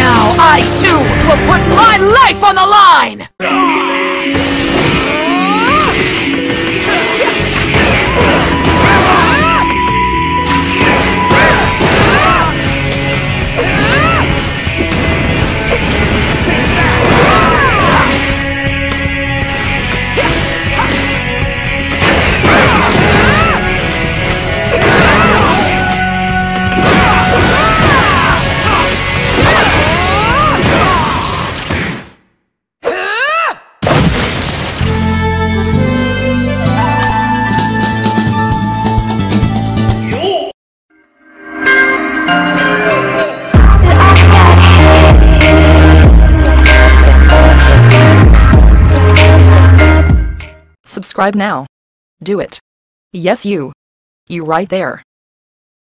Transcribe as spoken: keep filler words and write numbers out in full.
Now I too will put my life on the line! Subscribe now. Do it. Yes, you. You right there.